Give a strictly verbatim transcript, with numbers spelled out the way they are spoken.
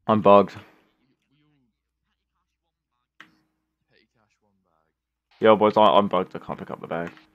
I'm bugged. Yo, boys, I, I'm bugged. I can't pick up the bag.